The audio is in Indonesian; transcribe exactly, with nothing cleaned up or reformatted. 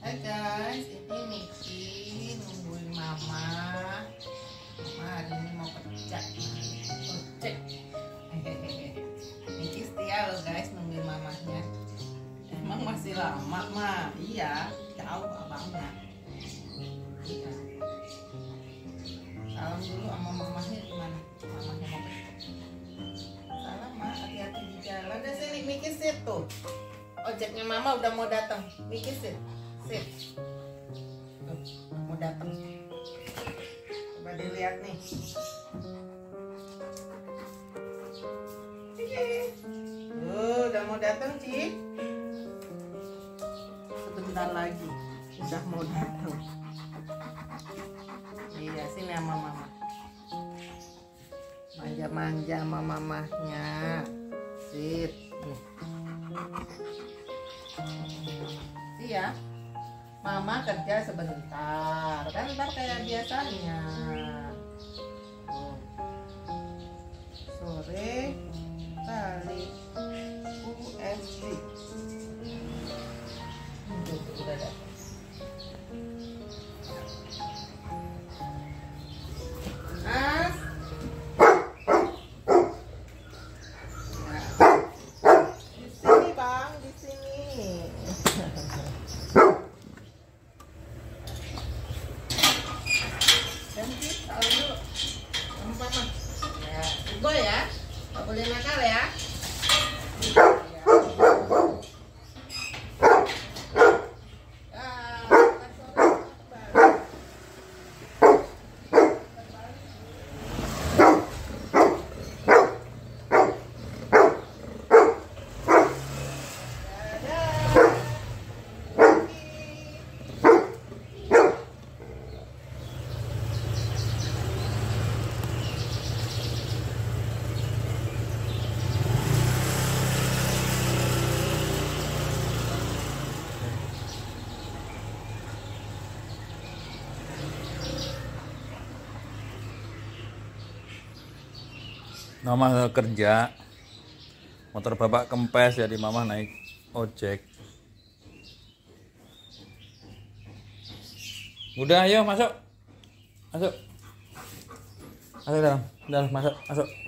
Hai guys, ini Miki nungguin mama. Mama hari ini mau kerja. Ojek. Miki setia loh guys nungguin mamanya. Emang masih lama mah? Iya, jauh abangnya. Iya. Salam dulu sama mamanya gimana? Mamanya mau kerja. Salam mah, hati-hati di jalan. Udah sini Miki sit tuh. Ojeknya mama udah mau datang. Miki sit. Sit. Tuh, mau datang. Coba dilihat nih. Tuh, udah mau datang, Cik. Sebentar lagi udah mau datang. Iya, sini sama mama. Manja-manja sama mamahnya. Sit. Nih. Iya. Mama kerja sebentar, kan ntar kayak biasanya. Tuh. Sore kali U S D. Tuh, udah datang. Mas. Nah. Di sini bang, di sini. Ganti, salam dulu sama mama. Ya, ibu ya, nggak boleh nakal ya. Mama kerja, motor bapak kempes jadi mama naik ojek. Udah, ayo masuk, masuk, masuk dalam, dalam masuk, masuk.